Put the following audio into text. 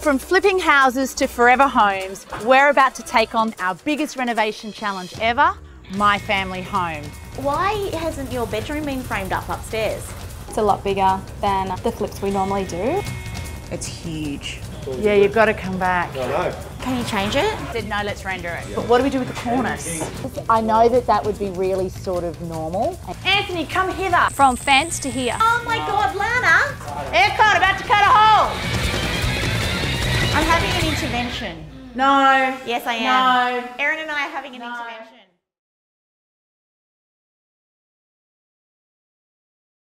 From flipping houses to forever homes, we're about to take on our biggest renovation challenge ever, my family home. Why hasn't your bedroom been framed up upstairs? It's a lot bigger than the flips we normally do. It's huge. Yeah, you've got to come back. I know. Can you change it? Said no, let's render it. But what do we do with the cornice? I know that would be really sort of normal. Anthony, come hither. From fence to here. Oh my God, Lana! Aircon, about to cut a hole. I'm having an intervention. No. Yes, I am. No. Erin and I are having an intervention.